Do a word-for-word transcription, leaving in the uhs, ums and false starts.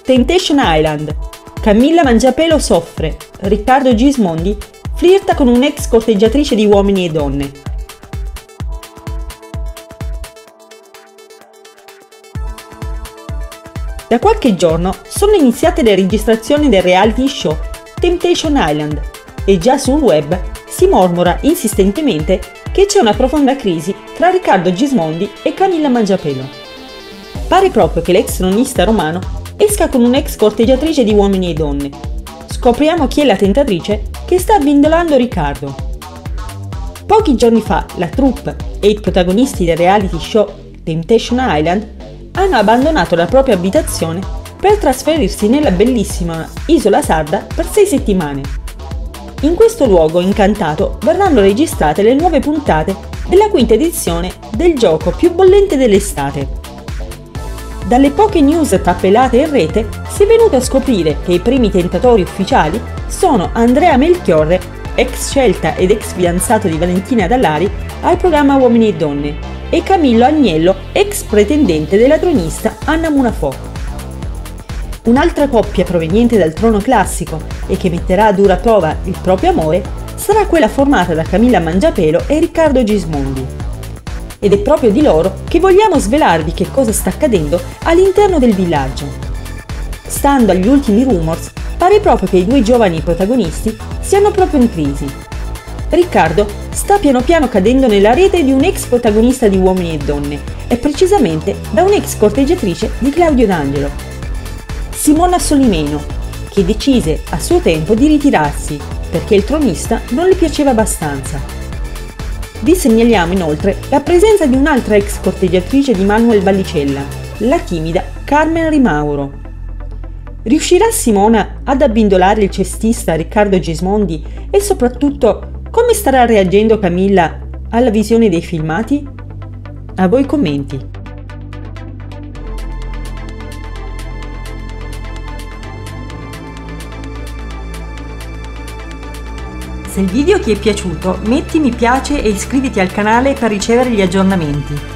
Temptation Island. Camilla Mangiapelo soffre. Riccardo Gismondi flirta con un'ex corteggiatrice di Uomini e Donne. Da qualche giorno sono iniziate le registrazioni del reality show Temptation Island e già sul web si mormora insistentemente che c'è una profonda crisi tra Riccardo Gismondi e Camilla Mangiapelo. Pare proprio che l'ex tronista romano esca con un'ex corteggiatrice di Uomini e Donne. Scopriamo chi è la tentatrice che sta abbindolando Riccardo. Pochi giorni fa la troupe e i protagonisti del reality show Temptation Island hanno abbandonato la propria abitazione per trasferirsi nella bellissima isola sarda per sei settimane. In questo luogo incantato verranno registrate le nuove puntate della quinta edizione del gioco più bollente dell'estate. Dalle poche news tappelate in rete si è venuto a scoprire che i primi tentatori ufficiali sono Andrea Melchiorre, ex scelta ed ex fidanzato di Valentina Dallari al programma Uomini e Donne, e Camillo Agnello, ex pretendente della tronista Anna Munafò. Un'altra coppia proveniente dal trono classico e che metterà a dura prova il proprio amore sarà quella formata da Camilla Mangiapelo e Riccardo Gismondi. Ed è proprio di loro che vogliamo svelarvi che cosa sta accadendo all'interno del villaggio. Stando agli ultimi rumors, pare proprio che i due giovani protagonisti siano proprio in crisi. Riccardo sta piano piano cadendo nella rete di un ex protagonista di Uomini e Donne, e precisamente da un'ex corteggiatrice di Claudio D'Angelo, Simona Solimeno, che decise a suo tempo di ritirarsi perché il tronista non le piaceva abbastanza. Vi segnaliamo inoltre la presenza di un'altra ex corteggiatrice di Manuel Vallicella, la timida Carmen Rimauro. Riuscirà Simona ad abbindolare il cestista Riccardo Gismondi e soprattutto come starà reagendo Camilla alla visione dei filmati? A voi i commenti. Se il video ti è piaciuto, metti mi piace e iscriviti al canale per ricevere gli aggiornamenti.